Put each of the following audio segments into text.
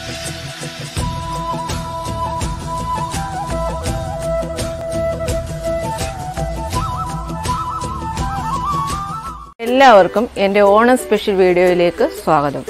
എല്ലാവർക്കും എൻ്റെ ഓണം സ്പെഷ്യൽ വീഡിയോയിലേക്ക് സ്വാഗതം.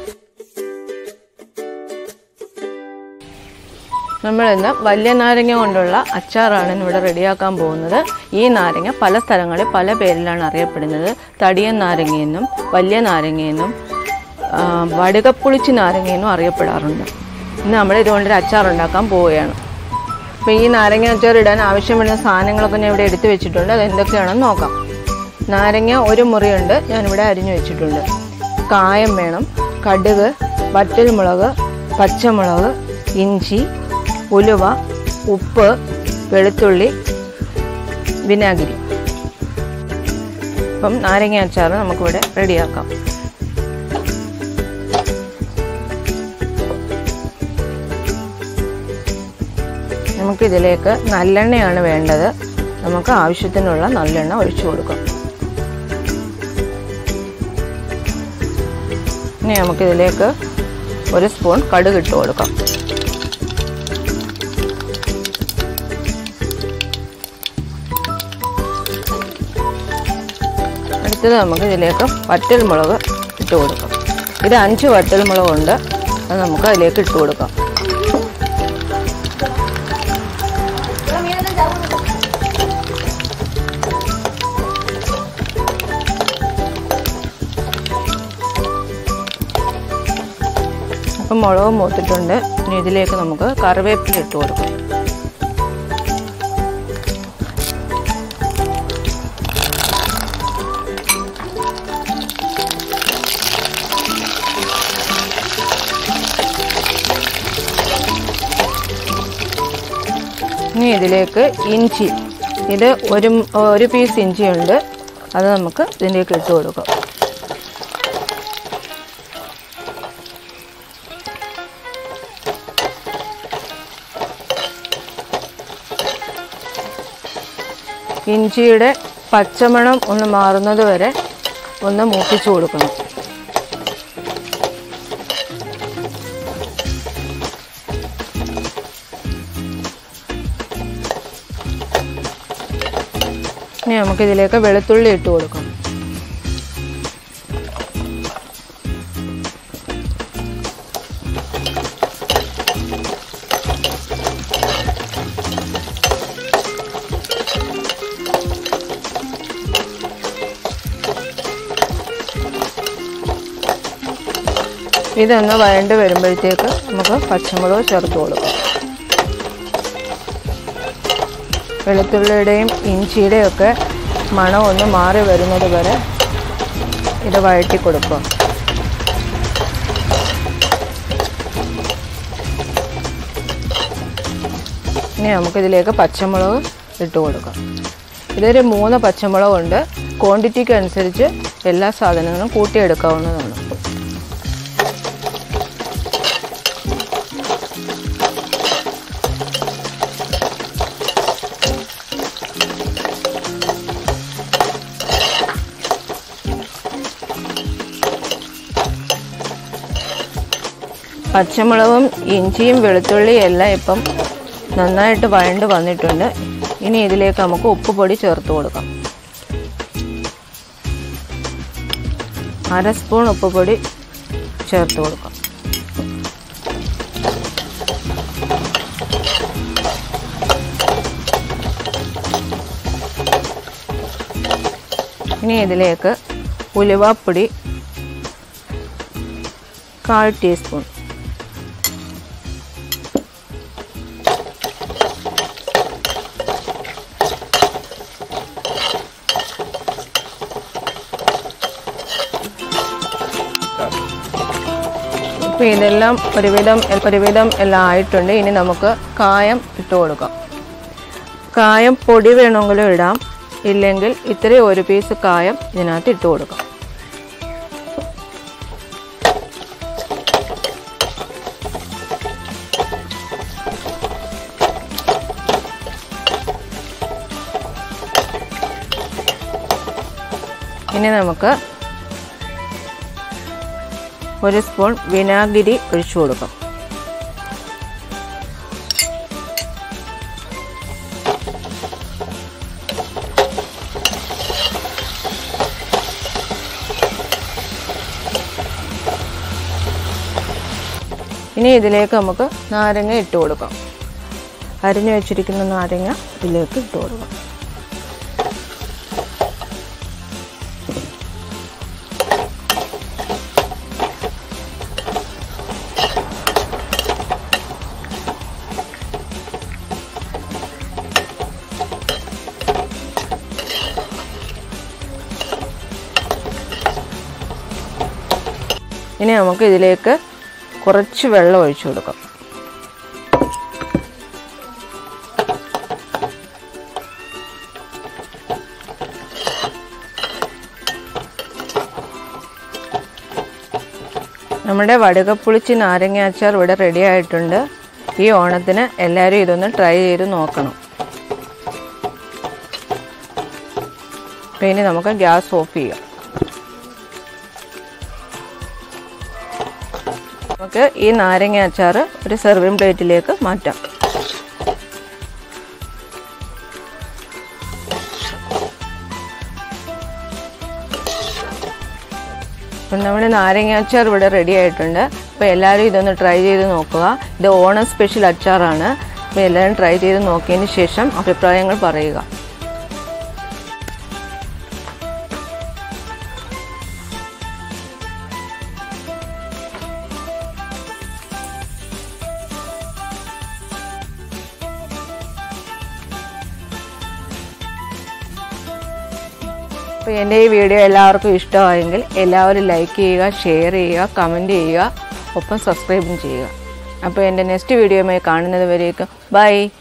നമ്മൾ ഇന്ന് വലിയ നാരങ്ങ കൊണ്ടുള്ള അച്ചാറാണ് ഇവിടെ റെഡിയാക്കാൻ പോകുന്നത്. ഈ നാരങ്ങ പല സ്ഥലങ്ങളിൽ പല പേരിലാണ് അറിയപ്പെടുന്നത്. തടിയൻ നാരങ്ങയെന്നും വലിയ നാരങ്ങയെന്നും വടുകപ്പുളിച്ചി നാരങ്ങയെന്നും അറിയപ്പെടാറുണ്ട്. ഇന്ന് നമ്മൾ ഇതുകൊണ്ടൊരു അച്ചാർ ഉണ്ടാക്കാൻ പോവുകയാണ്. അപ്പോൾ ഈ നാരങ്ങ അച്ചാർ ഇടാൻ ആവശ്യമുള്ള സാധനങ്ങളൊക്കെ ഞാൻ ഇവിടെ എടുത്തു വെച്ചിട്ടുണ്ട്. അത് എന്തൊക്കെയാണെന്ന് നോക്കാം. നാരങ്ങ ഒരു മുറിയുണ്ട്, ഞാനിവിടെ അരിഞ്ഞു വെച്ചിട്ടുണ്ട്. കായം വേണം, കടുക്, വറ്റൽമുളക്, പച്ചമുളക്, ഇഞ്ചി, ഉലുവ, ഉപ്പ്, വെളുത്തുള്ളി, വിനാഗിരി. അപ്പം നാരങ്ങ അച്ചാർ നമുക്കിവിടെ റെഡിയാക്കാം. നമുക്കിതിലേക്ക് നല്ലെണ്ണയാണ് വേണ്ടത്. നമുക്ക് ആവശ്യത്തിനുള്ള നല്ലെണ്ണ ഒഴിച്ചു കൊടുക്കാം. ഇനി നമുക്കിതിലേക്ക് ഒരു സ്പൂൺ കടുക് ഇട്ട് കൊടുക്കാം. അടുത്തത് നമുക്ക് ഇതിലേക്ക് വറ്റൽമുളക് ഇട്ട് കൊടുക്കാം. ഇത് 5 വറ്റൽമുളകുണ്ട്, അത് നമുക്ക് അതിലേക്ക് ഇട്ട് കൊടുക്കാം. അപ്പം മുളക് മൂത്തിട്ടുണ്ട്. ഇനി ഇതിലേക്ക് നമുക്ക് കറിവേപ്പില ഇട്ട് കൊടുക്കാം. ഇനി ഇതിലേക്ക് ഇഞ്ചി, ഇത് ഒരു പീസ് ഇഞ്ചിയുണ്ട്, അത് നമുക്ക് ഇതിലേക്ക് ഇട്ട് കൊടുക്കാം. ഇഞ്ചിയുടെ പച്ചമണം ഒന്ന് മാറുന്നത് വരെ ഒന്ന് മൂപ്പിച്ചു കൊടുക്കണം. ഇനി നമുക്കിതിലേക്ക് വെളുത്തുള്ളി ഇട്ട് കൊടുക്കാം. ഇതൊന്ന് വഴണ്ട് വരുമ്പോഴത്തേക്ക് നമുക്ക് പച്ചമുളക് ചേർത്ത് കൊടുക്കാം. വെളുത്തുള്ളിയുടെയും ഇഞ്ചിയുടെയും ഒക്കെ മണം ഒന്ന് മാറി വരുന്നത് വരെ ഇത് വഴറ്റി കൊടുക്കുക. ഇനി നമുക്കിതിലേക്ക് പച്ചമുളക് ഇട്ട് കൊടുക്കാം. ഇതൊരു 3 പച്ചമുളകുണ്ട്. ക്വാണ്ടിറ്റിക്ക് അനുസരിച്ച് എല്ലാ സാധനങ്ങളും കൂട്ടിയെടുക്കാവുന്നതാണ്. പച്ചമുളകും ഇഞ്ചിയും വെളുത്തുള്ളിയും എല്ലാം ഇപ്പം നന്നായിട്ട് വഴണ്ട് വന്നിട്ടുണ്ട്. ഇനി ഇതിലേക്ക് നമുക്ക് ഉപ്പുപൊടി ചേർത്ത് കൊടുക്കാം. 1/2 സ്പൂൺ ഉപ്പുപൊടി ചേർത്ത് കൊടുക്കാം. ഇനി ഇതിലേക്ക് ഉലുവാപ്പൊടി 1/4 ടീസ്പൂൺ, അപ്പോൾ ഇതെല്ലാം ഒരുവിധം എല്ലാം ആയിട്ടുണ്ട്. ഇനി നമുക്ക് കായം ഇട്ട് കൊടുക്കാം. കായം പൊടി വേണമെങ്കിലും ഇടാം, ഇല്ലെങ്കിൽ ഇത്രയും ഒരു പീസ് കായം ഇതിനകത്ത് ഇട്ട് കൊടുക്കാം. ഇനി നമുക്ക് 1 സ്പൂൺ വിനാഗിരി ഒഴിച്ചു കൊടുക്കാം. ഇനി ഇതിലേക്ക് നമുക്ക് നാരങ്ങ ഇട്ട് കൊടുക്കാം. അരിഞ്ഞു വെച്ചിരിക്കുന്ന നാരങ്ങ ഇതിലേക്ക് ഇട്ട് കൊടുക്കാം. ഇനി നമുക്ക് ഇതിലേക്ക് കുറച്ച് വെള്ളം ഒഴിച്ചു കൊടുക്കാം. നമ്മുടെ വടുകപ്പുളിച്ചി നാരങ്ങ അച്ചാർ ഇവിടെ റെഡി ആയിട്ടുണ്ട്. ഈ ഓണത്തിന് എല്ലാവരും ഇതൊന്ന് ട്രൈ ചെയ്ത് നോക്കണം. ഇനി നമുക്ക് ഗ്യാസ് ഓഫ് ചെയ്യാം. നമുക്ക് ഈ നാരങ്ങ അച്ചാർ ഒരു സെർവിങ് പ്ലേറ്റിലേക്ക് മാറ്റാം. അപ്പം നമ്മുടെ നാരങ്ങ അച്ചാർ ഇവിടെ റെഡി ആയിട്ടുണ്ട്. അപ്പോൾ എല്ലാവരും ഇതൊന്ന് ട്രൈ ചെയ്ത് നോക്കുക. ഇത് ഓണം സ്പെഷ്യൽ അച്ചാറാണ്. അപ്പോൾ എല്ലാവരും ട്രൈ ചെയ്ത് നോക്കിയതിന് ശേഷം അഭിപ്രായങ്ങൾ പറയുക. അപ്പോൾ എൻ്റെ ഈ വീഡിയോ എല്ലാവർക്കും ഇഷ്ടമായെങ്കിൽ എല്ലാവരും ലൈക്ക് ചെയ്യുക, ഷെയർ ചെയ്യുക, കമൻറ്റ് ചെയ്യുക, ഒപ്പം സബ്സ്ക്രൈബും ചെയ്യുക. അപ്പോൾ എൻ്റെ നെക്സ്റ്റ് വീഡിയോയുമായി കാണുന്നത് വരേക്കും ബൈ.